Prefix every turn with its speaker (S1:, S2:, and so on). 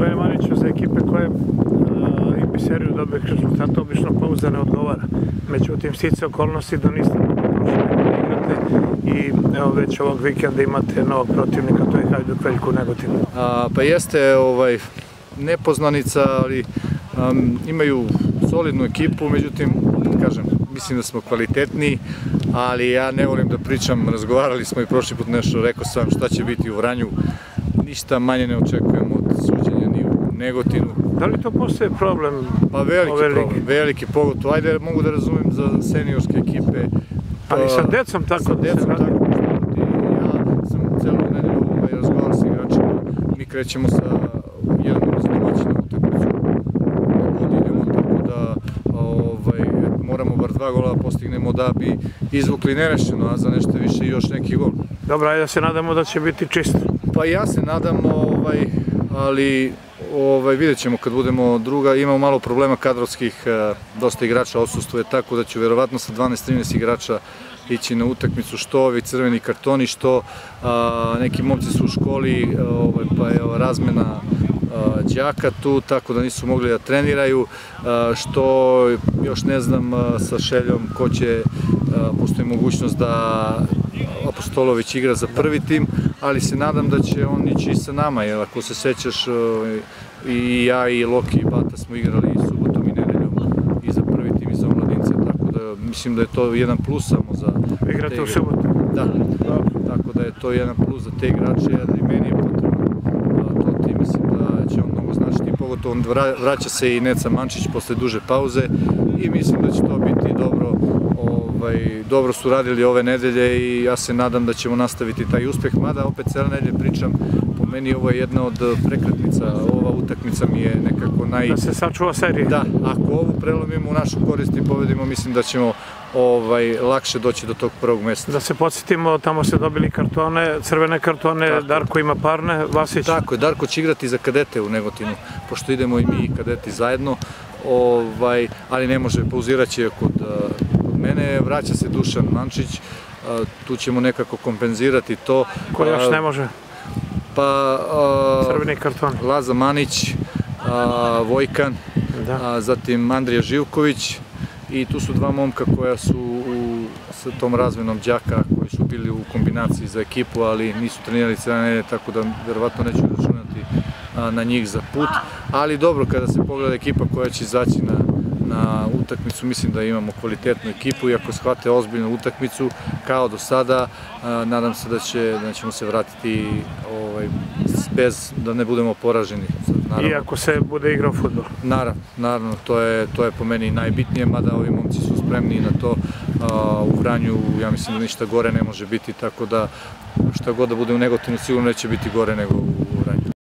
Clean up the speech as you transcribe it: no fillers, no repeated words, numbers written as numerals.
S1: Gospodine Maniću, za ekipe koje imaju seriju dobrih rezultata, obično pauza ne odgovara. Međutim, stice okolnosti da niste mogli prošle godine igrate i evo već ovog vikenda imate novog protivnika, to je Hajduk Veljko u Negotinu.
S2: Pa jeste nepoznanica, ali imaju solidnu ekipu, međutim, kažem, mislim da smo kvalitetniji, ali ja ne volim da pričam, razgovarali smo i prošli put nešto, rekao sam šta će biti u Vranju, ništa manje ne očekujemo od suđenja ni u Negotinu.
S1: Da li to postaje problem?
S2: Pa veliki pogotovo, ajde mogu da razumem za seniorske ekipe.
S1: Ali sa decom tako da se radi?
S2: Ja sam celu nedelju razgovarao sa igračima, mi krećemo sa jednom domaćinom utakmicu na godinama, tako da moramo bar 2 gola postignemo da bi izvukli nerešeno, a za nešto više još neki gol.
S1: Dobro, ajde da se nadamo da će biti čisto.
S2: Pa ja se nadam, ali vidjet ćemo kad budemo druga, imamo malo problema kadrovskih, dosta igrača odsustuje, tako da ću verovatno sa 12-13 igrača ići na utakmicu, što ovi crveni kartoni, što neki momci su u školi, pa je razmena đaka tu, tako da nisu mogli da treniraju, što još ne znam sa Šeljom ko će, postoji mogućnost da Apostolović igra za prvi tim, ali se nadam da će on ići sa nama, jer ako se sećaš i ja i Loki i Bata smo igrali subotom i nedeljom i za prvi tim i za omladince, tako da mislim da je to jedan plus samo za te igrače.
S1: Igrate u subotu?
S2: Da, tako da je to jedan plus za te igrače, jer i meni je potrebno to tim, mislim da će on mnogo značiti, pogotovo vraća se i Neca Mančić posle duže pauze i mislim da će to biti dobro. Dobro su radili ove nedelje i ja se nadam da ćemo nastaviti taj uspeh, mada opet cijela nedelje pričam, po meni ovo je jedna od prekretnica, ova utakmica mi je nekako
S1: Da se sačuva serija.
S2: Da, ako ovu prelomimo u našu korist i pobedimo, mislim da ćemo lakše doći do tog prvog mesta.
S1: Da se podsjetimo, tamo ste dobili kartone, crvene kartone, Darko ima parne, Vasić.
S2: Tako je, Darko će igrati za kadete u Negotinu, pošto idemo i mi i kadeti zajedno, ali ne može, pauzirat će kod mene, vraća se Dušan Mančić, tu ćemo nekako kompenzirati to.
S1: Ko još ne može?
S2: Pa
S1: crveni karton.
S2: Laza Manić, Vojkan, zatim Andrija Živković i tu su 2 momka koja su sa tom razmenom đaka koji su bili u kombinaciji za ekipu, ali nisu trenirali cijela nedelja, tako da verovatno neću računati na njih za put, ali dobro, kada se pogleda ekipa koja će izaći na utakmicu, mislim da imamo kvalitetnu ekipu i ako shvate ozbiljnu utakmicu kao do sada, nadam se da ćemo se vratiti bez da ne budemo poraženi.
S1: I ako se bude igrao fudbal?
S2: Naravno, to je po meni najbitnije, mada ovi momci su spremni na to. U Vranju, ja mislim da ništa gore ne može biti, tako da šta god da bude u Negotinu sigurno neće biti gore nego u